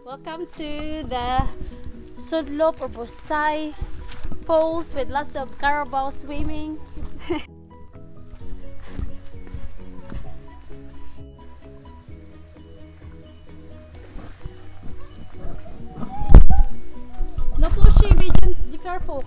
Welcome to the Sudlop or Busay Falls with lots of carabao swimming. No pushing, be careful.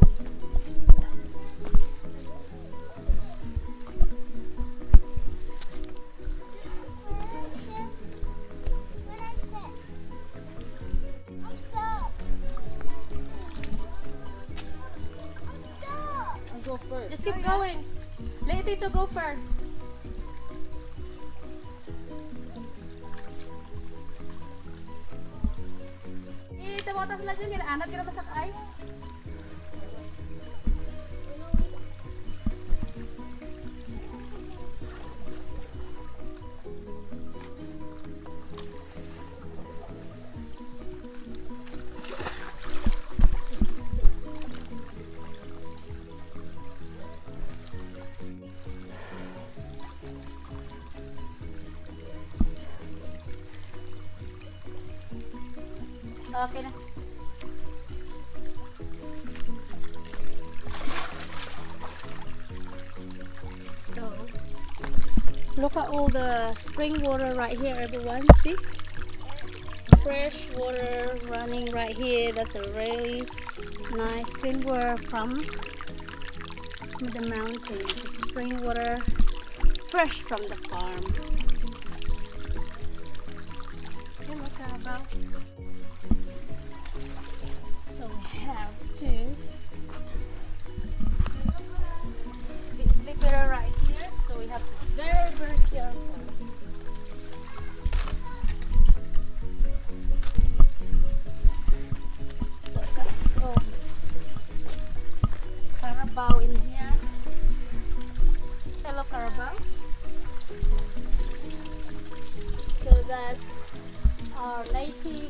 Go first. Just keep going. Let it to go first. Tawatas lang dyan, anak kira masakay. Okay na. So, look at all the spring water right here, everyone. See? Fresh water running right here. That's a really nice clean water from the mountains. The spring water, fresh from the farm. Okay, look at about. So we have to be slippery right here, so we have to be very, very careful. So that's all carabao in here. Hello, carabao. So that's our native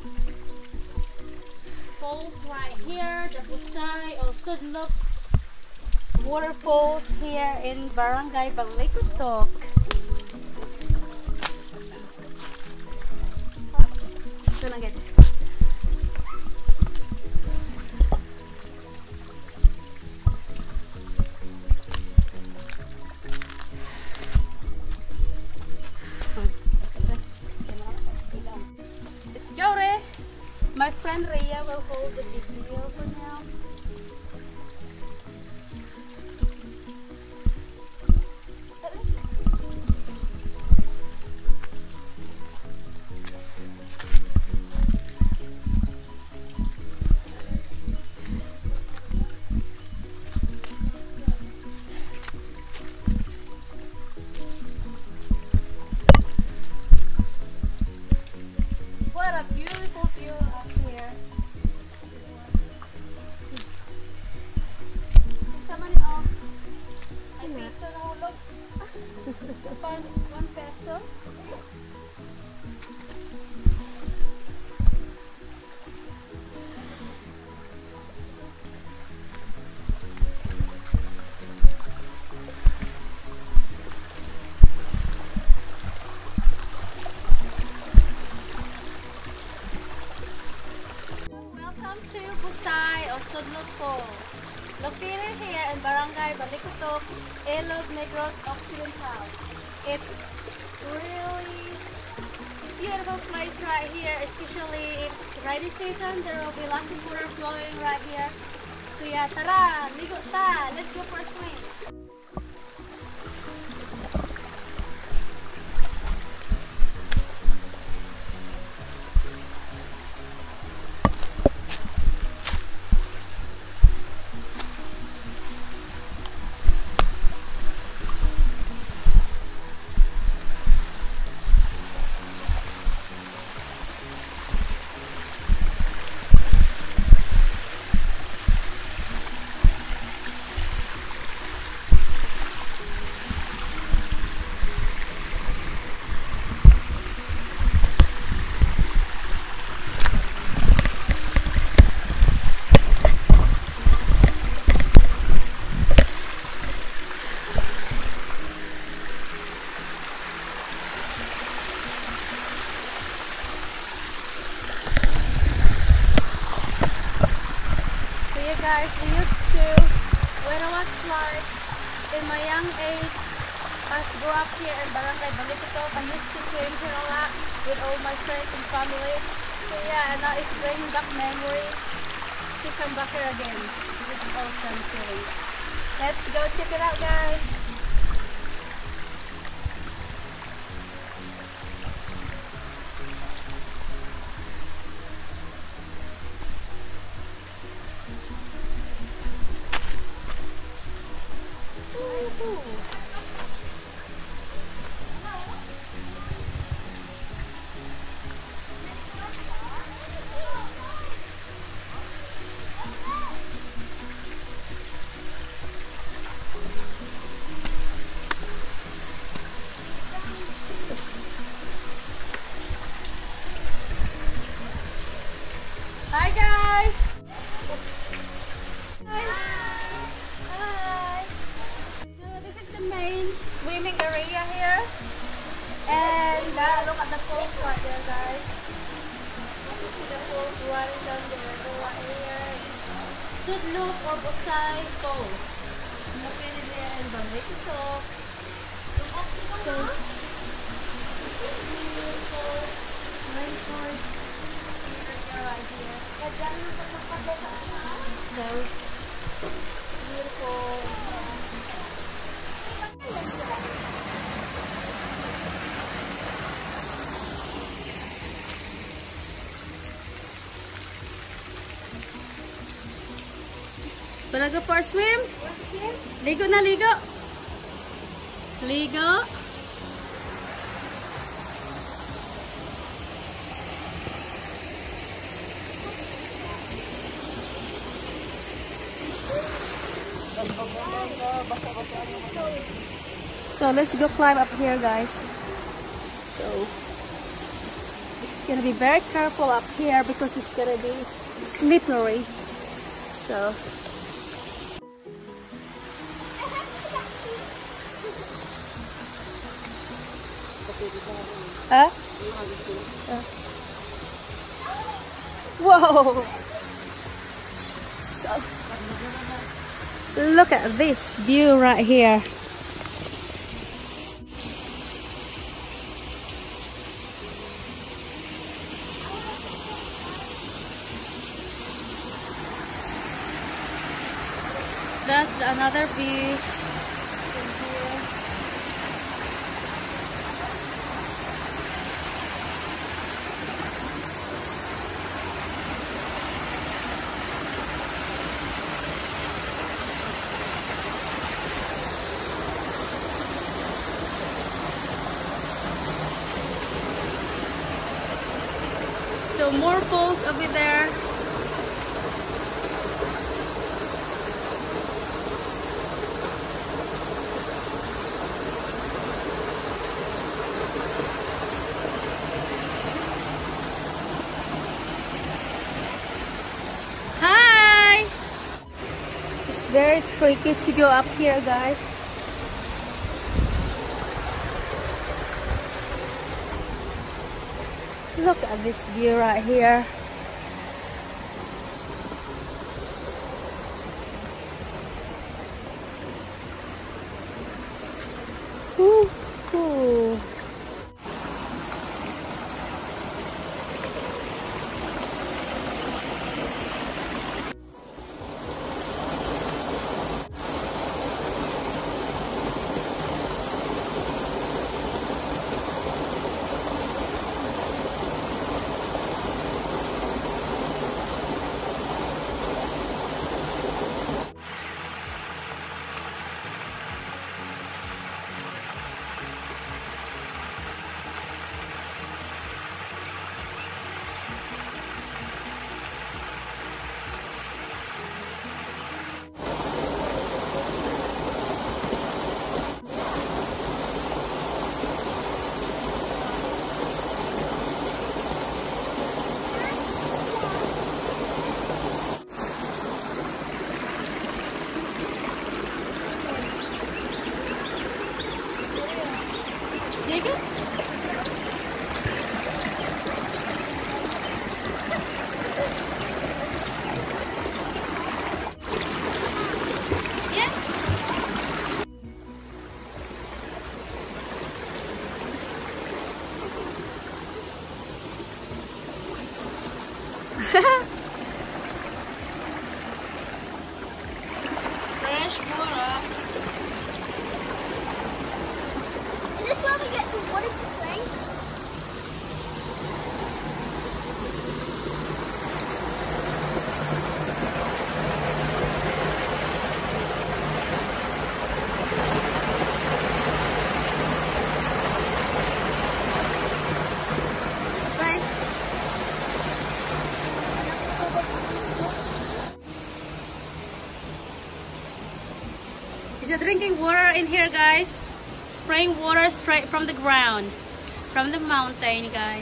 falls right here, the Busay or Sudlop waterfalls here in Barangay Balikutok. Ito lang ganyan. Let's go, Re! My friend Rhea will hold the video for now. What a beautiful view up here. Ay, peso na hulog. 1 peso. Welcome to Busay or Sudlop Falls, located here in Barangay Balikutok, Ilog Negros Occidental. It's really beautiful place right here, especially it's rainy season. There will be lots of water flowing right here. So yeah, tara, ligo ta, let's go for a swim. guys, we used to, when I was like in my young age, I grew up here in Barangay Balikuto. I used to swim here a lot with all my friends and family. So yeah, and now it's bringing back memories to come back here again. This is awesome feeling. Let's go check it out, guys. Hi guys! Hi! So this is the main swimming area here. And look at the falls right there, guys. You see the falls running down the river right here. Sudlook or Busay Falls. Located here in Balikuto. So, beautiful rainforest area right here. So beautiful. Wanna go for a swim? Ligo na, ligo. Ligo. So let's go climb up here, guys. So it's gonna be very careful up here because it's gonna be slippery. So whoa! So, look at this view right here. That's another view from here. So more falls over there. Hi! It's very tricky to go up here, guys. Look at this view right here. Ooh, cool. What did you say? There's a drinking water in here, guys. Spraying water straight from the ground, from the mountain, guys.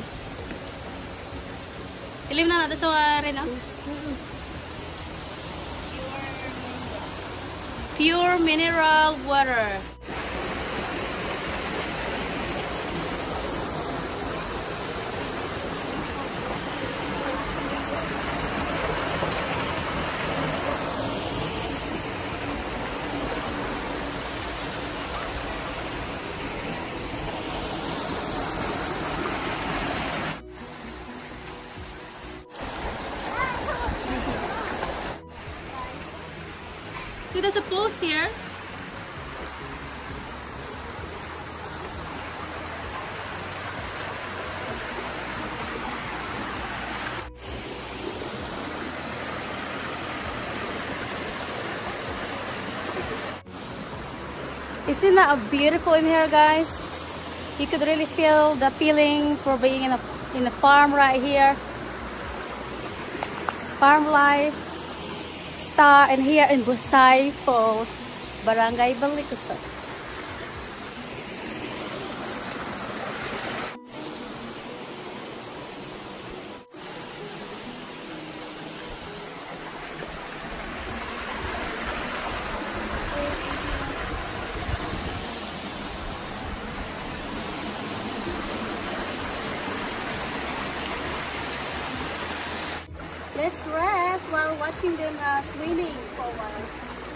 Ilim na natin sa rin, ah. Pure mineral water. See, there's a pulse here. Isn't that beautiful in here, guys? You could really feel the feeling for being in a farm right here. Farm life. And here in Busay Falls, Barangay Balikuto. Let's rest while watching them swimming for a while.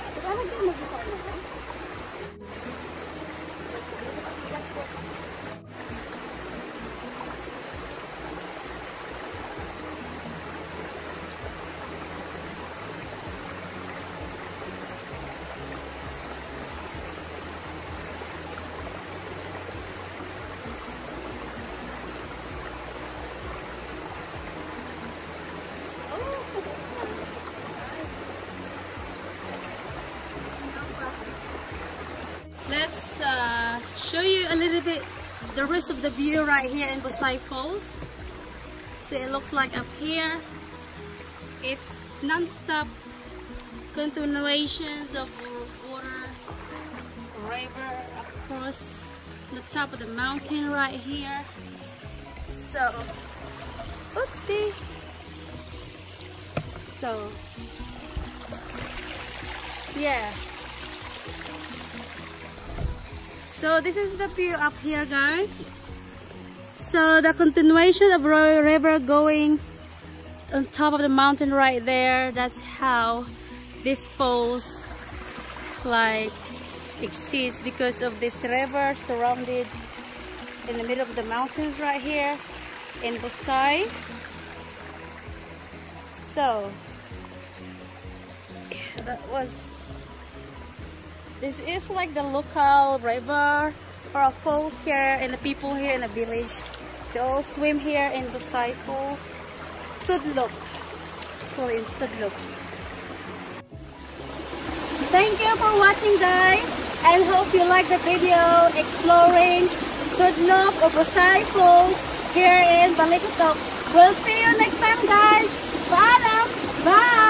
Let's show you a little bit the rest of the view right here in Busay Falls. So it looks like up here, it's non-stop continuations of water, river across the top of the mountain right here. So, oopsie. So, yeah. So this is the view up here, guys. So the continuation of Roy River going on top of the mountain right there. That's how this falls like exists, because of this river surrounded in the middle of the mountains right here in Busay. So this is like the local river or a falls here, and the people here in the village, they all swim here in Busay Falls. Sudlok. Call it Sudlok. Thank you for watching, guys, and hope you like the video exploring Sudlok or Busay Falls here in Balikuto. We'll see you next time, guys. Bye. Bye.